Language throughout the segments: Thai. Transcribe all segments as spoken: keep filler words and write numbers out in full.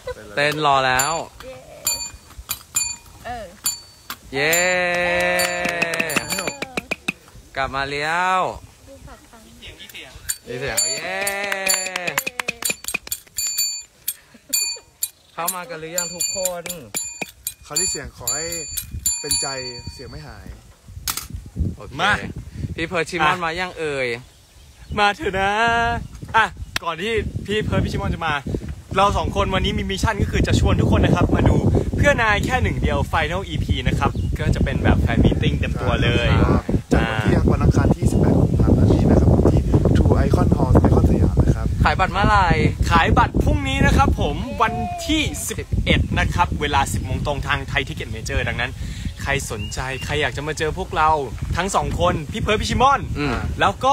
เต้นรอแล้วเออเย้กลับมาแล้วเสียงเสียงเสียงเย้เข้ามากันหรือยังทุกคนเขาที่เสียงขอให้เป็นใจเสียงไม่หายมาพี่เพิร์ชชิมอนมายังเอ่ยมาเถอะนะอ่ะก่อนที่พี่เพิร์ชพี่ชิมอนจะมาเราสองคนวันนี้มีมิชชั่นก็คือจะชวนทุกคนนะครับมาดูเพื่อนายแค่หนึ่งเดียว Final อี พี นะครับก็จะเป็นแบบแฟนมีตติ้งเต็มตัวเลยจัดวันที่วันอังคารที่สิบแปดกุมภาพันธ์นี้นะครับที่ True Icon Hall ไอคอนสยามนะครับขายบัตรเมื่อไหร่ขายบัตรพรุ่งนี้นะครับผมวันที่สิบเอ็ดนะครับเวลา สิบโมงตรงทางไทยทิกเก็ตเมเจอร์ดังนั้นใครสนใจใครอยากจะมาเจอพวกเราทั้งสองคนพี่เพิร์ชพี่ชิมอนแล้วก็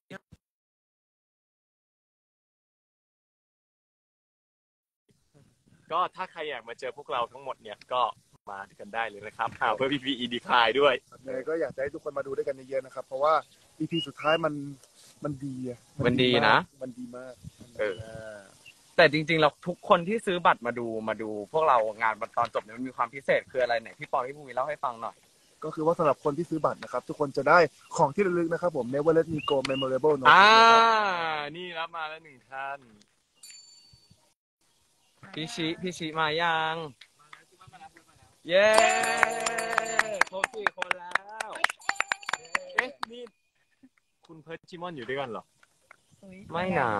ก็ถ้าใครอยากมาเจอพวกเราทั้งหมดเนี่ยก็มากันได้เลยนะครับข่าวเพื่อพี่พีอีดีคลายด้วยเลยก็อยากให้ทุกคนมาดูด้วยกันเยอะๆนะครับเพราะว่า อี พี สุดท้ายมันมันดีมันดีนะมันดีมากเออแต่จริงๆเราทุกคนที่ซื้อบัตรมาดูมาดูพวกเรางานตอนจบเนี่ยมันมีความพิเศษคืออะไรไหนพี่ปอพี่ภูมิเล่าให้ฟังหน่อยก็คือว่าสำหรับคนที่ซื้อบัตรนะครับทุกคนจะได้ของที่ระลึกนะครับผม Never Let Me Go Memorable Note อ่านี่รับมาแล้วหนึ่งท่านพี่ชิพี่ชิมายังเย้ครบสี่คนแล้วเอ๊ะนี่คุณเพิร์ชชิมอนอยู่ด้วยกันเหรอไม่หนา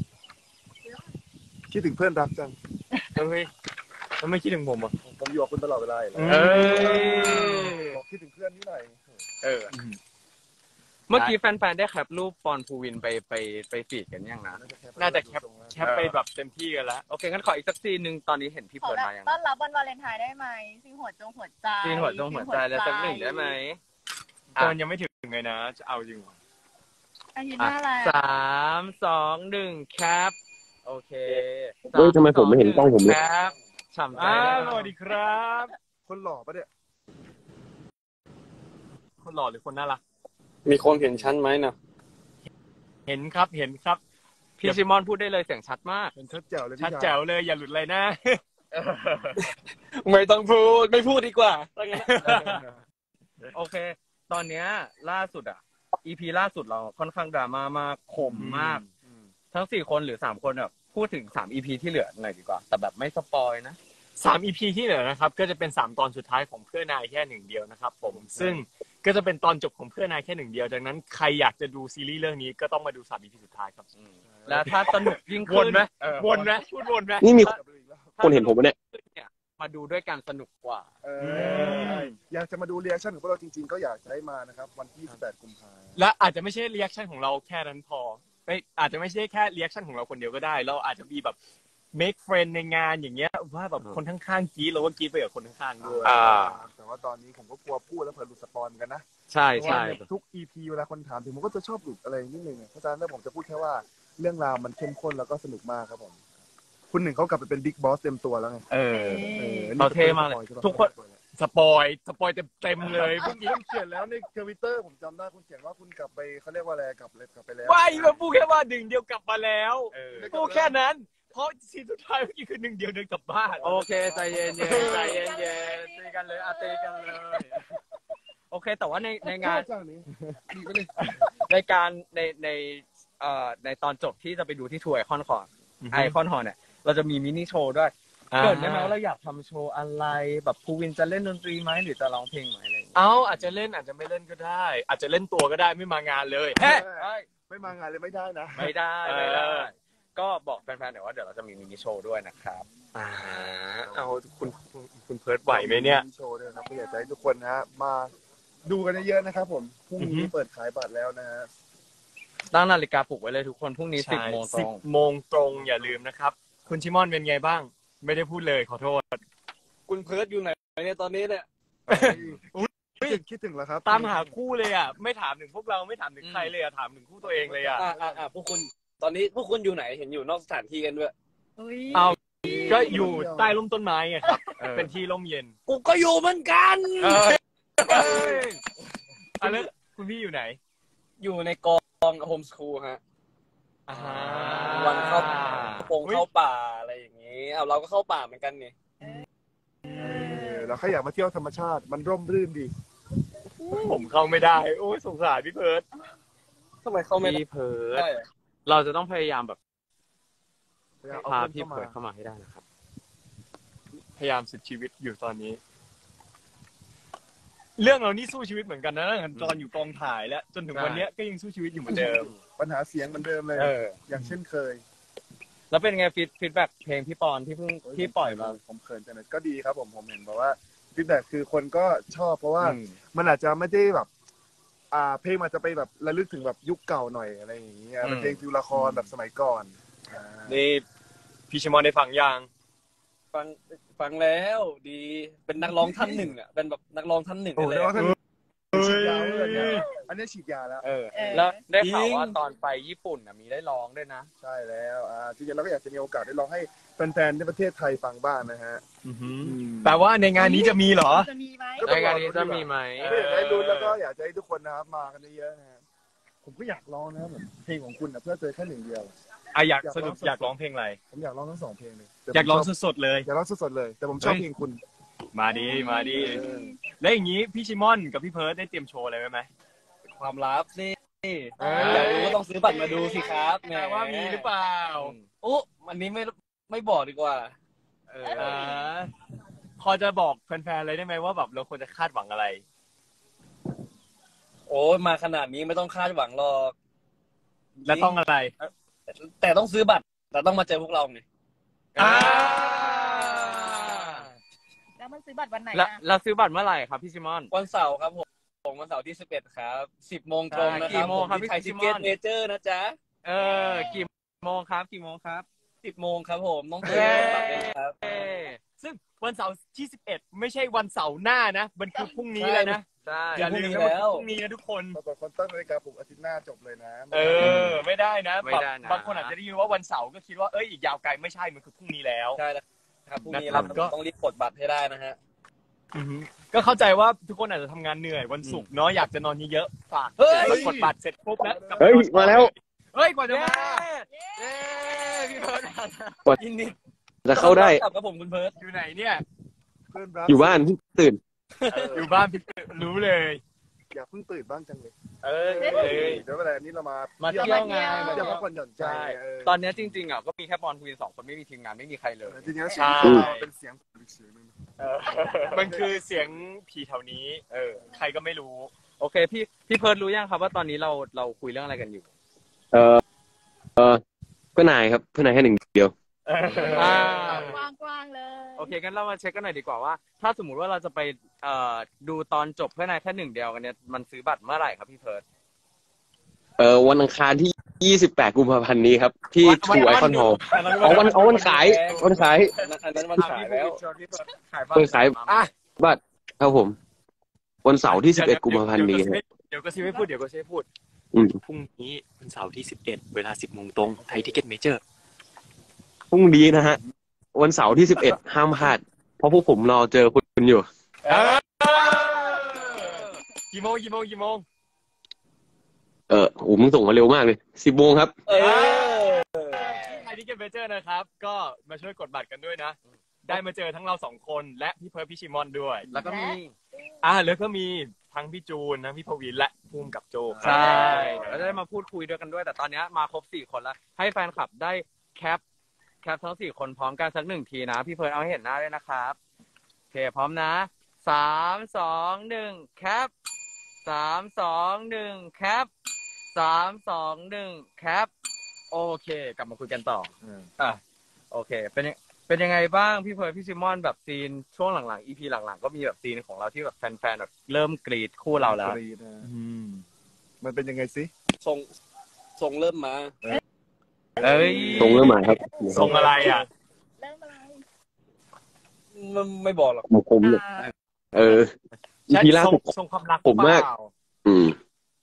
คิดถึงเพื่อนรักจังเฮ้ยทำไมคิดถึงผมอ่ะผมอยู่กับคุณตลอดเวลาเลยเออบอกคิดถึงเพื่อนนี่หน่อยเออเมื่อกี้แฟนๆได้แคปรูปปอนภูวินไปไปไปฟีดกันยังนะน่าจะแคปแคปไปแบบเต็มที่กันแล้วโอเคงั้นขออีกสักซีนึงตอนนี้เห็นพี่เพิร์ชมายังต้อนรับวันวาเลนไทน์ได้ไหมซีหัวจงหัวใจซีหัวจงหัวใจแล้วสักหนึ่งได้ไหมตอนยังไม่ถึงเลยนะจะเอาจริงเหรออาทิตย์หน้าอะไรสามสองหนึ่งแคปโอเคเฮ้ยทำไมผมไม่เห็นกล้องผมเลยแคปฉ่ำใจสวัสดีครับคนหล่อปะเนี่ยคนหล่อหรือคนน่ารักมีคนเห็นชั้นไหมนะเห็นครับเห็นครับพี่ชิมอนพูดได้เลยเสียงชัดมากเป็นชัดแจ๋วเลยชัดแจ๋วเลยอย่าหลุดเลยนะไม่ต้องพูดไม่พูดดีกว่าโอเคตอนนี้ล่าสุดอ่ะ อี พี ล่าสุดเราค่อนข้างดราม่ามากคมมากทั้งสี่คนหรือสามคนแบบพูดถึงสาม อี พี ที่เหลือหน่อยดีกว่าแต่แบบไม่สปอยนะสาม อี พี ที่เหลือนะครับก็จะเป็นสามตอนสุดท้ายของเพื่อนนายแค่หนึ่งเดียวนะครับผมซึ่งก็จะเป็นตอนจบของเพื่อนนายแค่หนึ่งเดียวดังนั้นใครอยากจะดูซีรีส์เรื่องนี้ก็ต้องมาดูสาม อี พี สุดท้ายครับแล้วถ้าสนุกยิ่งขึ้นวนไหมวนไหมพูดวนไหมนี่มีคนเห็นผมไหมเนี่ยมาดูด้วยกันสนุกกว่าอยากจะมาดูเรีแอคชั่นของพวกเราจริงๆก็อยากจะให้มานะครับวันที่สิบแปดกุมภาพันธ์และอาจจะไม่ใช่เรีแอคชั่นของเราแค่นั้นพอไม่อาจจะไม่ใช่แค่เรีแอคชั่นของเราคนเดียวก็ได้เราอาจจะมีแบบ make friend ในงานอย่างเงี้ยว่าแบบคนข้างๆกรี๊ดเราก็กรี๊ดไปกับคนข้างๆด้วยแต่ว่าตอนนี้ผมก็กลัวพูดแล้วเผื่อหลุดสปอยล์กันนะใช่ใช่ทุก อี พี เวลาคนถามถึงผมก็จะชอบหลุดอะไรนิดนึงเพราะฉะนั้นแล้วผมจะพูดแค่ว่าเรื่องราวมันเข้มข้นแล้วก็สนุกมากครับผมคุณหนึ่งเขากลับไปเป็นบิ๊กบอสเต็มตัวแล้วไงเออเขาเท่มากเลยทุกคนสปอยสปอยเต็มๆเลยคุณเขียนแล้วในทวิตเตอร์ผมจำได้คุณเขียนว่าคุณกลับไปเขาเรียกว่าอะไรกลับเลยกลับไปแล้วไม่มาพูดแค่ว่าหนึ่งเดียวกลับมาแล้วพูดแค่นั้นเพราะซีนสุดท้ายเมื่อกี้คือหนึ่งเดียวเดินกลับบ้านโอเคใจเย็นๆใจเย็นๆตีกันเลยอาตีกันเลยโอเคแต่ว่าในในงานในการในในเอ่อในตอนจบที่จะไปดูที่ทัวร์ไอคอนคอนไอคอนฮอลเนี่ยเราจะมีมินิโชว์ด้วยเกิดได้ไหมว่าเราอยากทำโชว์อะไรแบบภูวินจะเล่นดนตรีไหมหรือจะร้องเพลงไหมอะไรอย่างเงี้ยเอาอาจจะเล่นอาจจะไม่เล่นก็ได้อาจจะเล่นตัวก็ได้ไม่มางานเลยไม่มางานเลยไม่ได้นะไม่ได้ไม่ได้ก็บอกแฟนๆหน่อยว่าเดี๋ยวเราจะมีมินิโชว์ด้วยนะครับอ่าเอาคุณคุณเพิร์ดไหวไหมเนี่ยมินิโชว์ด้วยครับก็อยากให้ทุกคนนะมาดูกันเยอะๆนะครับผมพรุ่งนี้เปิดขายบัตรแล้วนะฮะตั้งนาฬิกาปลุกไว้เลยทุกคนพรุ่งนี้สิบโมงตรงสิบโมงตรงอย่าลืมนะครับคุณชิมอนเป็นไงบ้างไม่ได้พูดเลยขอโทษคุณเพิร์ดอยู่ไหนเนี่ยตอนนี้เนี่ยคิดถึงแล้วครับตามหาคู่เลยอ่ะไม่ถามถึงพวกเราไม่ถามถึงใครเลยอ่ะถามถึงคู่ตัวเองเลยอ่ะอ่าอ่าพวกคุณตอนนี้พวกคุณอยู่ไหนเห็นอยู่นอกสถานที่กันด้วยเอาก็อยู่ใต้ร่มต้นไม้ไงครับเป็นที่ร่มเย็นกูก็อยู่เหมือนกันอะไรคุณพี่อยู่ไหนอยู่ในกองโฮมสคูลฮะวันเข้าปงเข้าป่าอะไรอย่างนี้นี้เอาเราก็เข้าป่าเหมือนกันนี่เออเราแค่อยากมาเที่ยวธรรมชาติมันร่มรื่นดีผมเข้าไม่ได้ โอ้ยสงสารพี่เพิร์ดทำไมเข้าไม่พี่เพิร์ดได้เราจะต้องพยายามแบบเอาพาเพื่อนพี่เข้ามาเพิร์ดเข้ามาให้ได้นะครับพยายามสุดชีวิตอยู่ตอนนี้ เรื่องเรานี่สู้ชีวิตเหมือนกันนะตอนอยู่กองถ่ายแล้วจนถึงวันเนี้ยก็ยังสู้ชีวิตอยู่เหมือนเดิมปัญหาเสียงเหมือนเดิมเลยเอออย่างเช่นเคยแล้วเป็นไงฟีดฟีดแบ็กเพลงพี่ปอนที่เพิ่งที่ปล่อยมาผมเขินจังเลยก็ดีครับผมผมเห็นบอกว่าฟีดแบ็กคือคนก็ชอบเพราะว่าอืมมันอาจจะไม่ได้แบบ อ่าเพลงมันจะไปแบบระลึกถึงแบบยุคเก่าหน่อยอะไรอย่างเงี้ยเป็นเพลงฟิวละครแบบสมัยก่อนอ่านี่พี่ชิมอนได้ฟังยังฟังฟังแล้วดีเป็นนักร้องท่านหนึ่งอ่ะเป็นแบบนักร้องท่านหนึ่งโอ้เลยแต่ว่าท่านเฮ้ยฉีดยาเลยเนี่ยอันนี้ฉีดยาแล้วเออเออแล้วได้ข่าวจริงว่าตอนไปญี่ปุ่นน่ะมีได้ร้องด้วยนะใช่แล้วอ่าจริงๆเราก็อยากจะมีโอกาสได้ลองให้แฟนๆในประเทศไทยฟังบ้างนะฮะแปลว่าในงานนี้จะมีเหรอจะมีไหมก็รายการนี้จะมีไหมก็อยากให้รู้นแล้วก็อยากจะให้ทุกคนนะครับมากันเยอะๆนะฮะผมก็อยากร้องนะครับแบบเพลงของคุณนะเพื่อเจอแค่หนึ่งเดียวอ่ะอยากอยากสรุปร้องสดอยากร้องเพลงอะไรผมอยากร้องทั้งสองเพลงเลยแต่ผมอยากร้องชบสดๆเลยอยากร้องสดๆเลย แต่ผมชอบเฮ้ยเพลงคุณมาดีมาดีเออแล้วอย่างนี้พี่ชิมอนกับพี่เพิร์ดได้เตรียมโชว์อะไรไว้ไหมความลับสิเอออยากรู้ก็ต้องซื้อบัตรมาดูสิครับแหมแต่ว่ามีหรือเปล่าโอ้อันนี้ไม่ไม่บอกดีกว่าเอออ่าพอจะบอกแฟนๆเลยได้ไหมว่าแบบเราควรจะคาดหวังอะไรโอ้ยมาขนาดนี้ไม่ต้องคาดหวังหรอกและต้องอะไรแต่ต้องซื้อบัตรแต่ต้องมาเจอพวกเราไงอ่าแล้วมันซื้อบัตรวันไหนแล้วอะเราซื้อบัตรเมื่อไหร่ครับพี่ซิมอนวันเสาร์ครับผมผมวันเสาร์ที่สิบเอ็ดครับสิบโมงตรงนะคกี่รับโมงครับที่พี่ไทยซิทิมอนเก็ตเมเจอร์นะจ๊ะเออกี่โมงครับกี่โมงครับสิบโมงครับผมต้องซื้อบัตรเลยนะครับเอ้ยซึ่งวันเสาร์ที่สิบเอ็ดไม่ใช่วันเสาร์หน้านะ มันคือพรุ่งนี้เลยนะใช่อย่าลืมนะว่าคือพรุ่งนี้นะทุกคนปรากฏคนตั้งนาฬิกาปลุกอาทิตย์หน้าจบเลยนะเออ ไม่ได้นะไม่แบบได้นะบางคนอาจจะได้ยินว่าวันเสาร์ก็คิดว่าเอ้ยอีกยาวไกลไม่ใช่มันคือพรุ่งนี้แล้วใช่แล้วครับพรุ่งนี้นะครัเราบก็ต้องรีบกดบัตรให้ได้นะฮะก็เข้าใจว่าทุกคนอาจจะทำงานเหนื่อยวันศุกร์เนาะอยากจะนอนเยอะๆฝากเฮ้ยกดบัตรเสร็จปุ๊บแล้วกลับไปเฮ้ยนอนมาแล้วเฮ้ยกว่าจะมาเย้พี่เพิร์ดยินดีจะเข้าได้กลับกับผมคุณเพิร์ดอยู่ไหนเนี่ยเพื่อนรักอยู่บ้านเพิ่งตื่นอยู่บ้านพี่รู้เลยอยากเพิ่งตื่นบ้างจังเลยเออเอ้ยเดี๋ยวเวลานี้เรามามาเที่ยวเที่ยวไงมามาเที่เที่ยยว วพักผ่อนหย่อนใจใช่เออตอนนี้จริงๆอ่ะก็มีแค่บอลทวีนสองคนไม่มีทีมงานไม่มีใครเลยจริงๆแล้วเสีใช่ยงเราเป็นเสียงอีกเสียงหนึงมันคือเสียงผีแถวนี้ เออ ใครก็ไม่รู้โอเคพี่พี่เพิร์ดรู้ยังครับว่าตอนนี้เราเราคุยเรื่องอะไรกันอยู่เออเออเพื่อนนายครับเพื่อนนายแค่หนึ่งเดียวอ่ากว้างๆเลยโอเคงั้นเรามาเช็คกันหน่อยดีกว่าว่า ถ้าสมมุติว่าเราจะไปเอ่อดูตอนจบเพื่อนนายแค่หนึ่งเดียวกันเนี่ยมันซื้อบัตรเมื่อไหร่ครับพี่เพิร์ดเออวันอังคารที่ยี่สิบแปดกุมภาพันธ์นี้ครับ ที่วันทูไอคอนฮอลล์อ๋อวันอ๋อวันขายวันขายอันนั้นอันนั้นวันขายแล้วพี่เพิร์ดขายบัตเพิ่งรขายอ่ะบัตรครับผม วันเสาร์ที่สิบเอ็ดกุมภาพันธ์นี้ครับเดี๋ยวก็ซิไม่พูดเดี๋ยวก็ซิไม่พูดอืมพรุ่งนี้วันเสาร์ที่สิบเอ็ดเวลาสิบโมงตรงไทยทิเก็ตเมเจอร์พรุ่งนี้นะฮะวันเสาร์ที่สิบเอ็ดห้ามพลาดเพราะพวกผมรอเจอคุณอยู่กี่โมงกี่โมงกี่โมงเออโอ้มึงส่งมาเร็วมากเลยสิบโมงครับเออไทยทิเก็ตเมเจอร์นะครับ ก็มาช่วยกดบัตรกันด้วยนะ ได้มาเจอทั้งเราสองคนและพี่เพิร์ลพี่ชิมอนด้วยแล้วก็มีอ่าแล้วก็มีทั้งพี่จูนทั้งพี่พวินและภูมิกับโจครับใช่แล้วจะได้มาพูดคุยด้วยกันด้วย แต่ตอนนี้มาครบสี่คนแล้ว ให้แฟนคลับได้แคปแคปทั้งสี่คนพร้อมกันสักหนึ่งทีนะ พี่เพิร์ดเอาให้เห็นหน้าด้วยนะครับโอเคพร้อมนะสามสองหนึ่งแคปสามสองหนึ่งแคปสามสองหนึ่งแคปโอเค กลับมาคุยกันต่ออ่ะโอเค เป็นยังเป็นยังไงบ้างพี่เพิร์ดพี่ซิมอนแบบซีนช่วงหลังๆ อี พี หลังๆก็มีแบบซีนของเราที่แบบแฟนๆแบบเริ่มกรีดคู่เราแล้วกรีดนะมันเป็นยังไงสิส่งส่งเริ่มมาเอ้ยตรงเริ่มมาครับส่งอะไรอ่ะเริ่มอะไรไม่ไม่บอกหรอกผมผมเนี่ยเอออีใช่พีล่าส่งสุดส่งความรักผมมากเปล่อืม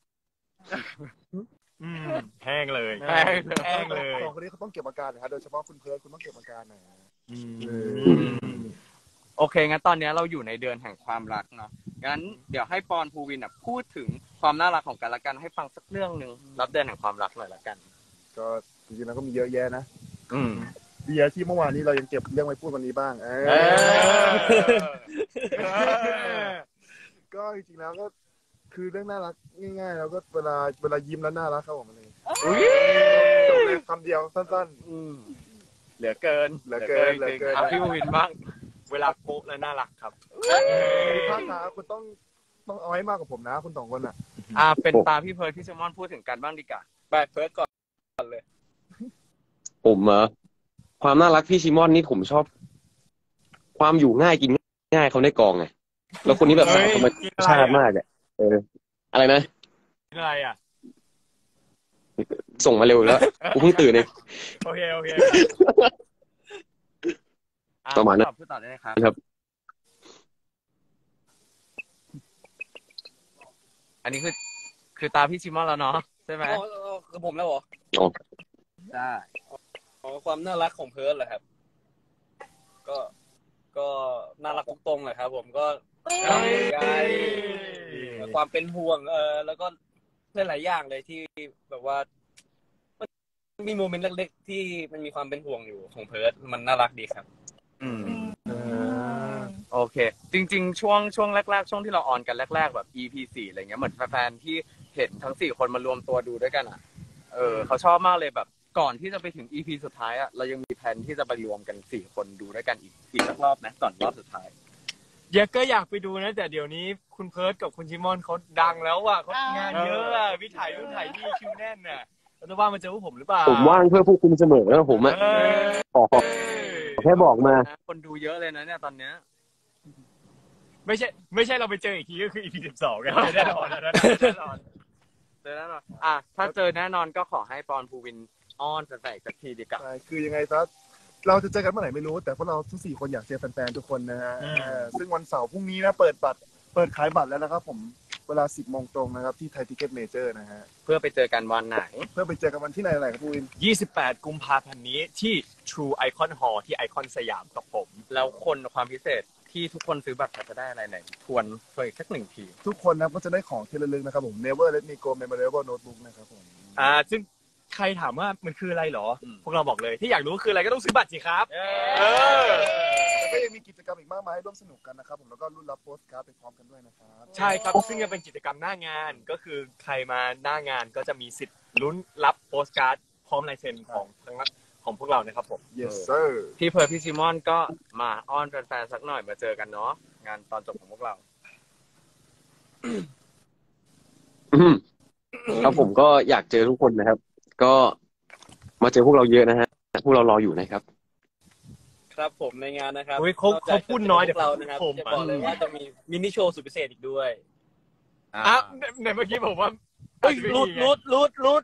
อืมแห้งเลยแห้งแห้งเลยสองคนนี้เขาต้องเก็บอาการนะฮะโดยเฉพาะคุณเพิร์ดคุณต้องเก็บอาการหน่อยนะอืมโอเคงั้นตอนนี้เราอยู่ในเดือนแห่งความรักเนาะงั้นเดี๋ยวให้ปอนภูวินอ่ะพูดถึงความน่ารักของกันและกันให้ฟังสักเรื่องหนึ่งรับเดือนแห่งความรักหน่อยละกันก็จริงๆแล้วก็มีเยอะแยะนะอืมเบียร์ที่เมื่อวานนี้เรายังเก็บเรื่องไว้พูดวันนี้บ้างเออเออก็จริงๆแล้วก็คือเรื่องน่ารักง่ายๆแล้วก็เวลาเวลายิ้มแล้วน่ารักครับผมอะไรจบเลยคำเดียวสั้นอืมเหลือเกินเหลือเกินเหลือเกินอ่ะพี่วินบ้างเวลาโป๊ะและน่ารักครับๆภาคขาคุณต้องต้องเอาให้มากกว่าผมนะคุณสองคนอ่ะอ่าเป็นตาพี่เพิร์ดพี่แซมมอนพูดถึงกันบ้างดีกว่าไปเพิร์ดก่อนเลยผมเหรอความน่ารักพี่ชิมอนนี่ผมชอบ ความอยู่ง่ายกินง่ายเขาในกองไงแล้วคนนี้แบบเฮ้สายยธรรมชาติมากอ่ะเออ อะไรนะอะไรอ่ะส่งมาเร็วแล้วกูเพิ่งตื่นเองโอเคโอเคอ่ประมาณนั้นพูดต่อพูดต่อได้เลยครับครับอันนี้คือ คือตาพี่ชิมอนแล้วเนาะใช่ไหมอ๋ออ๋อคือผมแล้วเหรอใช่อ๋อความน่ารักของเพิร์ดเหรอครับ ก็ก็น่ารักทุกตรงเลยครับ ผมก็ทำใจความเป็นห่วงเออแล้วก็หลายๆอย่างเลยที่แบบว่ามันมีโมเมนต์เล็กๆที่มันมีความเป็นห่วงอยู่ของเพิร์ดมันน่ารักดีครับอืมโอเค จริง ๆ ช่วงช่วงแรกๆช่วงที่เราออนกันแรกๆแบบ อี พี สี่อะไรเงี้ยเหมือนแฟนๆที่เห็นทั้งสี่คนมารวมตัวดูด้วยกันอ่ะเออเขาชอบมากเลยแบบก่อนที่จะไปถึง อี พี สุดท้ายอ่ะเรายังมีแผนที่จะไปรวมกันสี่คนดูด้วยกันอีกอีกสักรอบนะก่อนรอบสุดท้ายเยอะก็อยากไปดูนะแต่เดี๋ยวนี้คุณเพิร์ดกับคุณชิมอนเขาดังแล้วอ่ะเขางานเยอะอ่ะพี่ถ่ายรูปถ่ายนี่คิวแน่นน่ะแล้วจะว่ามันเจอพวกผมหรือเปล่าผมว่างเพื่อพวกคุณเสมอแล้วผมอะเออขอขอแค่บอกมาคนดูเยอะเลยนะเนี่ยตอนเนี้ยไม่ใช่ไม่ใช่เราไปเจออีกทีก็คือ อี พี สิบสองกันแน่นอนนะแน่นอนเจอแน่นอนอ่ะถ้าเจอแน่นอนก็ขอให้ปอนภูวินอ้อนแฟนๆอีกสักทีดีกว่าใช่คือยังไงซะเราจะเจอกันเมื่อไหร่ไม่รู้แต่พวกเราทั้งสี่คนอยากเจอแฟนๆทุกคนนะฮะเออซึ่งวันเสาร์พรุ่งนี้นะเปิดบัตรเปิดขายบัตรแล้วนะครับผมเวลาสิบโมงตรงนะครับที่ไทยทิเก็ตเมเจอร์นะฮะเพื่อไปเจอกันวันไหนเพื่อไปเจอกันวันที่ไหนอะไรครับพูวินยี่สิบแปดกุมภาพันธ์นี้ที่ True Icon Hall ที่ไอคอนสยามกับผมแล้วคนความพิเศษที่ทุกคนซื้อบัตรจะได้อะไรไหนทวนทวนอีกสักหนึ่งทีทุกคนนะก็จะได้ของที่ระลึกนะครับผม Never Let Me Go Memorable Notebook นะครับผมอ่าซึ่งใครถามว่ามันคืออะไรเหรออืมพวกเราบอกเลยที่อยากรู้คืออะไรก็ต้องซื้อบัตรสิครับ เออแล้วก็ยังมีกิจกรรมอีกมากมายให้ร่วมสนุกกันนะครับผมแล้วก็รุ่นรับโปสการ์ดไปพร้อมกันด้วยนะครับใช่ครับ ซึ่งจะเป็นกิจกรรมหน้างานก็คือใครมาหน้างานก็จะมีสิทธิ์ลุ้นรับโปสการ์ดพร้อมลายเซ็นของทั้งของพวกเรานะครับผม yes sir พี่เพิร์ลพี่ซิมอนก็มาอ้อนแฟนๆสักหน่อยมาเจอกันเนาะงานตอนจบของพวกเราอืมครับผมก็อยากเจอทุกคนนะครับ ก็มาเจอพวกเราเยอะนะฮะพวกเรารออยู่นะครับครับผมในงานนะครับโอ้ยเขานอกจกเขาพูดน้อยเดี๋ยวเรานะครับผมจะบอกเลยว่าจะมีมินิโชว์สุดพิเศษอีกด้วยอ่ะในในเมื่อกี้ผมว่าเฮ้ยรุดรุดรุดรุด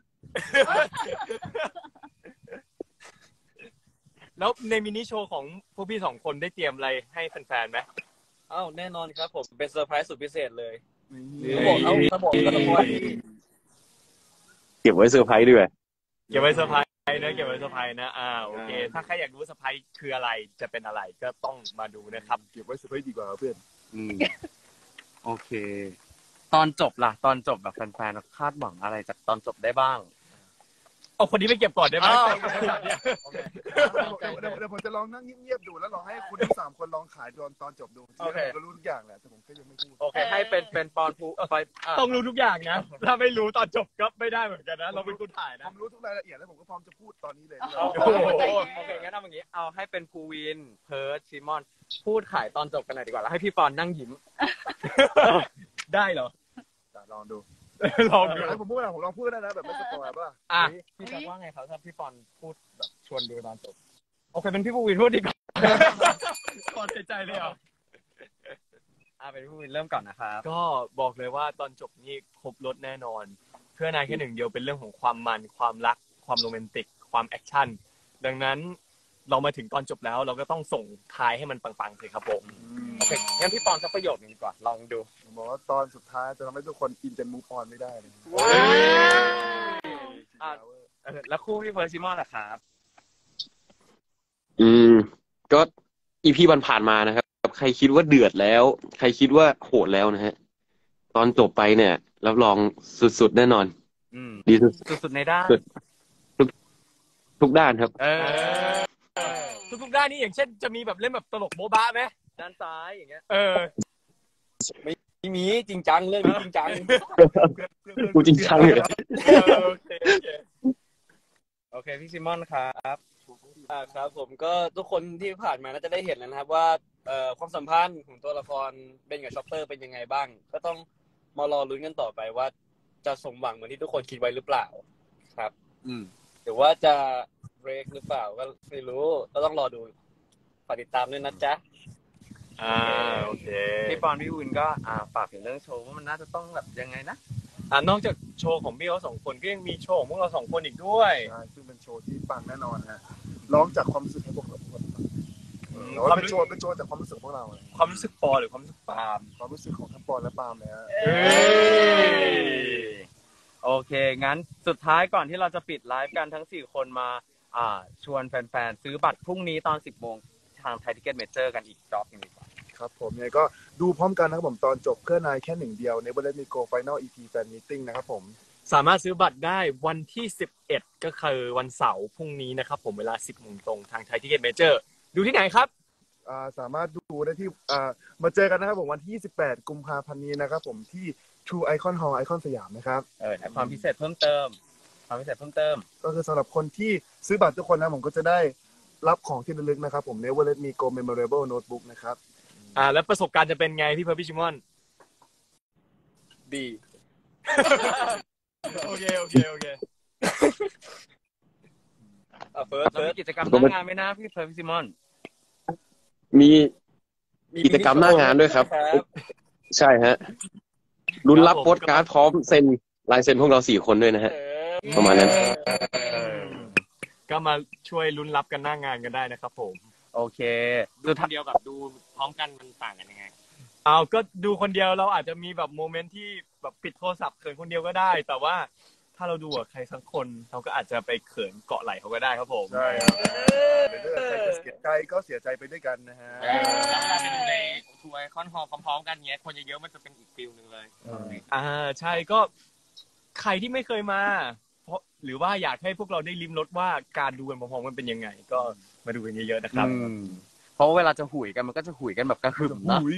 แล้วในมินิโชว์ของพวกพี่สองคนได้เตรียมอะไรให้แฟนๆไหมอ้าวแน่นอนครับผมเป็นเซอร์ไพรส์สุดพิเศษเลยนี่เขาบอกเอาเขาบอกเขาบอกเก็บไว้เซอร์ไพรส์ด้วยเก็บไว้เซอร์ไพรส์นะเก็บไว้เซอร์ไพรส์นะอ่าโอเค ถ้าใครอยากรู้เซอร์ไพรส์คืออะไรจะเป็นอะไรก็ต้องมาดูนะครับเก็บไว้เซอร์ไพรส์ดีกว่าเพื่อนอืมโอเค ตอนจบล่ะ ตอนจบแบบแฟนๆคาดหวังอะไรจากตอนจบได้บ้างเอาคนนี้ไปเก็บก่อนได้ไหมอ้าวเดี๋ยวเดี๋ยวเดี๋ยวผมจะลองนั่งเงียบๆดูแล้วลองให้คุณทั้งสามคนลองขายตอนตอนจบดูจริงๆผมก็รู้ทุกอย่างแหละแต่ผมก็ยังไม่พูดโอเค ให้เป็นเป็นปอนภูไปอ่ะต้องรู้ทุกอย่างนะถ้าไม่รู้ตอนจบก็ไม่ได้เหมือนกันนะ เราเป็นคนถ่ายผนะมรู้ทุกรายละเอียดแล้วผมก็พร้อมจะพูดตอนนี้เลยโอ้โหโอเคงั้นเอาอย่างนี้ เอาให้เป็นภูวิน เพิร์ดชิมอน พูดขายตอนจบกันหน่อยดีกว่าแล้วให้พี่ปอนนั่งยิ้มได้เหรอลองดูลองดูให้ผมพูดนะผมลองพูดได้นะแบบไม่สปอยล์ป่ะอ่ะพี่จะว่าไงเขาถ้าพี่ปอนพูดแบบชวนดูตอนจบ โอเคเป็นพี่ภูวินพูดดีกว่าก่อนใจเลยเหรออ่ะเป็นพี่ภูวินเริ่มก่อนนะครับก็บอกเลยว่าตอนจบนี่ครบรถแน่นอน เพื่อนายแค่หนึ่งเดียวเป็นเรื่องของความมันความรัก ความโรแมนติก ความแอคชั่น ดังนั้นเรามาถึงตอนจบแล้ว เราก็ต้องส่งท้ายให้มันปังๆสิครับผมโอเคงั้นพี่ปอนสักประโยคนึงดีกว่า ลองดูผมบอกว่าตอนสุดท้ายจะทำให้ทุกคนอินจนมูฟออนไม่ได้เลยอ่ะเออแล้วคู่พี่เพิร์ดชิมอนล่ะครับอืม ก็อีพีบันผ่านมานะครับ ใครคิดว่าเดือดแล้ว ใครคิดว่าโหดแล้วนะฮะ ตอนจบไปเนี่ยรับรองสุดๆแน่นอนอืมดีสุดสุดๆในด้านสุด ทุกด้านครับเออทุกๆด้านนี่อย่างเช่นจะมีแบบเล่นแบบตลกโบ๊ะบ้าไหมด้านซ้ายอย่างเงี้ยเออไม่มีจริงจังเรื่องนี้จริงจังกูจริงจังเลยโอเคโอเคโอเคพี่ซิมอนครับอ่าครับผมก็ทุกคนที่ผ่านมาน่าจะได้เห็นแล้วนะครับว่าเอ่อความสัมพันธ์ของตัวละครเบนกับชอปเปอร์เป็นยังไงบ้าง ก็ต้องมารอลุ้นกันต่อไปว่าจะสมหวังเหมือนที่ทุกคนคิดไว้หรือเปล่าครับอืมหรือว่าจะเบรกหรือเปล่าก็ไม่รู้ก็ต้องรอดูฝากติดตามด้วยนะจ๊ะอ่าโอเคพี่ปอนพี่วินก็อ่าฝากถึงเรื่องโชว์ว่ามันน่าจะต้องแบบยังไงนะอ่านอกจากโชว์ของพี่เขาสองคนก็ยังมีโชว์ของพวกเราสองคนอีกด้วยใช่ซึ่งเป็นโชว์ที่ปังแน่นอนฮะร้องจากความรู้สึกให้พวกเราทุกคนฟังอืมแต่ว่าเป็นโชว์เป็นโชว์จากความรู้สึกพวกเราเลยความรู้สึกปอหรือความรู้สึกปาล์มความรู้สึกของทั้งปอนและปาล์มเลยฮะเอ้ยโอเค งั้นสุดท้ายก่อนที่เราจะปิดไลฟ์กันทั้งสี่คนมาอ่าชวนแฟนๆ ซื้อบัตรพรุ่งนี้ตอนสิบโมงทางไทยทิเก็ตเมเจอร์กันอีกรอบหนึงดีกว่าครับผมยังไงก็ดูพร้อมกันนะครับผมตอนจบเพื่อนายแค่หนึ่งเดียวในเวลามีโกไฟนอลอีพีแฟนมีติ้งนะครับผมสามารถซื้อบัตรได้วันที่สิบเอ็ดก็คือวันเสาร์พรุ่งนี้นะครับผมเวลาสิบโมงตรงทางไทยทิเก็ตเมเจอร์ดูที่ไหนครับอ่าสามารถดูได้ที่อ่ามาเจอกันนะครับผมวันที่ยี่สิบแปดกุมภาพันธ์นี้นะครับผมที่ True Icon Hall ไอคอนสยามนะครับเออความพิเศษเพิ่มเติม ความพิเศษเพิ่มเติมก็คือสำหรับคนที่ซื้อบัตรทุกคนนะผมก็จะได้รับของที่ระลึกนะครับผม Never Let Me Go Memorable Notebook นะครับอ่าแล้วประสบการณ์จะเป็นไงพี่เพิร์ลพี่ชิมอนดีโอเคโอเคโอเคอ่ะเฟิร์สเราเฟิร์มีสกิจกรรมหน้างานไหมนะพี่เพิร์ลพี่ซิมอนมีกิจกรรมหน้างานด้วยครับ ใช่ฮะลุ้นรับโปสการ์ดพร้อมเซ็นลายเซ็นพวกเราสี่คนด้วยนะฮะ ประมาณนั้นก็มาช่วยลุ้นรับกันหน้างานกันได้นะครับผมโอเคดูคนเดียวกับดูพร้อมกันมันต่างกันยังไงเอาก็ดูคนเดียวเราอาจจะมีแบบโมเมนต์ที่แบบปิดโทรศัพท์เขินคนเดียวก็ได้ แต่ว่าถ้าเราดูกับใครสักคนเราก็อาจจะไปเขินเกาะไหล่เขาก็ได้ครับผมใช่ครับเรื่องใครจะเสียใจก็เสียใจไปด้วยกันนะฮะแล้วเวลาไปดูในทัวร์ไอคอนฮอลพร้อมๆกันเงี้ยคนเยอะๆมันจะเป็นอีกฟิลหนึ่งเลยอ่าใช่ก็ใครที่ไม่เคยมา เพราะหรือว่าอยากให้พวกเราได้ลิ้มรสว่าการดูกันพร้อมๆกันเป็นยังไง ก็มาดูกันเยอะๆนะครับอืมเพราะว่าเวลาจะหุยกันมันก็จะหุยกันแบบกระหึ่มนะอุ้ย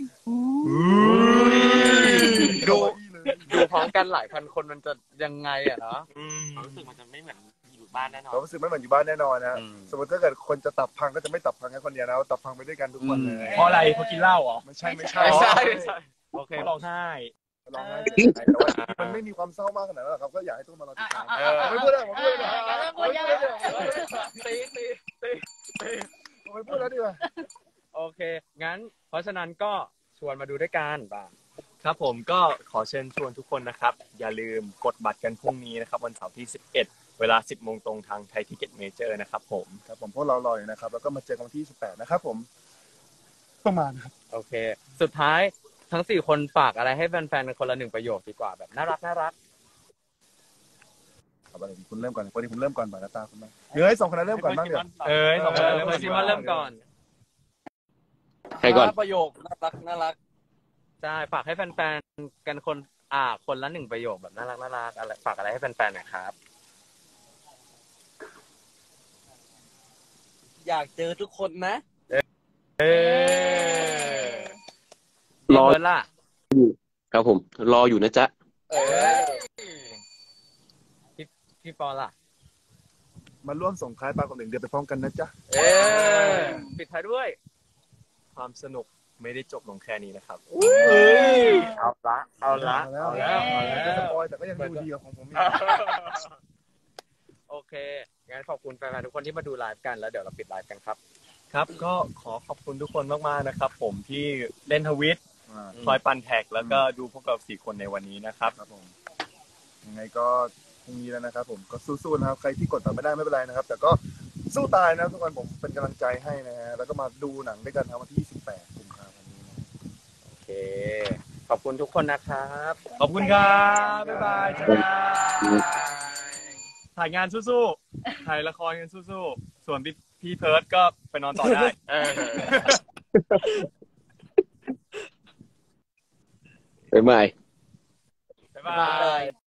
ดูดูพร้อมกันหลายพันคนมันจะยังไงอะเนาะความรู้สึกมันจะไม่เหมือนอยู่บ้านแน่นอนเรารู้สึกไม่เหมือนอยู่บ้านแน่นอนนะอืมสมมติถ้าเกิดคนจะตับพังก็จะไม่ตับพังแค่คนเดียวนะตับพังไปด้วยกันทุกคนเลยเพราะอะไรเพราะกินเหล้าเหรอไม่ใช่ไม่ใช่ไม่ใช่ไม่ใช่โอเคร้องไห้ร้องไห้เสียใจแต่ว่ามันไม่มีความเศร้ามากขนาดนั้นหรอกครับก็อยากให้ทุกคนมารอติดตามอ่ะอ่ะอ่ะผมไม่พูดแล้วผมไม่พูดแล้วเริ่มพูดเยอะตีตีตีตีผมไม่พูดแล้วดีกว่าโอเค งั้น เพราะฉะนั้นก็ชวนมาดูด้วยกันบ้างครับผมก็ขอเชิญชวนทุกคนนะครับ อย่าลืมกดบัตรกันพรุ่งนี้นะครับวันเสาร์ที่สิบเอ็ดเวลาสิบโมงตรงทางไทยทิเก็ตเมเจอร์นะครับผมครับผมพวกเรารออยู่นะครับแล้วก็มาเจอกันวันที่สิบแปดนะครับผมประมาณนะครับโอเค สุดท้ายทั้งสี่คนฝากอะไรให้แฟนๆคนละหนึ่งประโยคดีกว่าแบบน่ารักน่ารักเอาไปเลยคุณเริ่มก่อนเลยพอดีผมเริ่มก่อนบ่ายตาคุณบ้างเดี๋ยวให้สองคนนั้นเริ่มก่อนบ้างเดี๋ยวเอ้ยสองคนเออเริ่มเฟิร์สซิมอนเริ่มก่อนใครก่อนประโยคน่ารักน่ารักใช่ฝากให้แฟนๆกันคนอ่าคนละหนึ่งประโยคแบบน่ารักน่ารักอะไรฝากอะไรให้แฟนๆหน่อยครับอยากเจอทุกคนนะเออรอเฟิร์สล่ะครับผม รออยู่นะจ๊ะเออพี่ปอล่ะมาร่วมส่งท้ายปลากับหนึ่งเดือนไปพร้อมกันนะจ๊ะเออปิดท้ายด้วยความสนุกไม่ได้จบลงแค่นี้นะครับเอาละเอาละเอาแล้วเอาแล้วเอาจะแล้สวปอยแต่ก็ยังดูดีกว่าของผมอีกโอเค งั้นขอบคุณแฟนๆทุกคนที่มาดูไลฟ์กัน แล้วเดี๋ยวเราปิดไลฟ์กันครับครับก็ขอขอบคุณทุกคนมากๆนะครับ ผมที่เล่นทวิตคอยปันแท็กแล้วก็ดูพวกเราสี่คนในวันนี้นะครับครับผมยังไงก็พรุ่งนี้แล้วนะครับผมก็สู้ๆนะครับใครที่กดต่อไม่ได้ไม่เป็นไรนะครับ แต่ก็สู้ตายนะครับทุกคนผมเป็นกำลังใจให้นะฮะแล้วก็มาดูหนังด้วยกันนะวันที่ยี่สิบแปดกุมภาพันธ์นี้นะโอเค ขอบคุณทุกคนนะครับขอบคุณครับบ๊ายบายจ้าถ่ายงานสู้ๆถ่ายละครกันสู้ๆส่วนพี่พี่เพิร์ดก็ไปนอนต่อได้เออบ๊ายบายบ๊ายบาได้ย